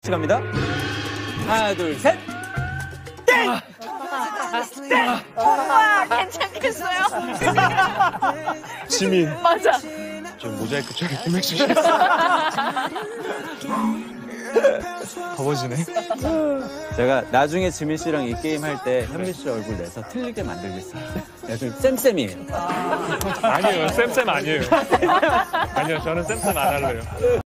갑니다. 하나, 둘, 셋. 땡! 오빠 괜찮겠어요? 지민. 맞아. 좀 모자이크 처리 좀 해주시겠어요? 더워지네. 제가 나중에 지민 씨랑 이 게임 할 때 현미 씨 얼굴 내서 틀리게 만들겠습니다. 좀 쌤쌤이에요. 아니에요. 쌤쌤 아니에요. 아니요, 저는 쌤쌤 안 할래요.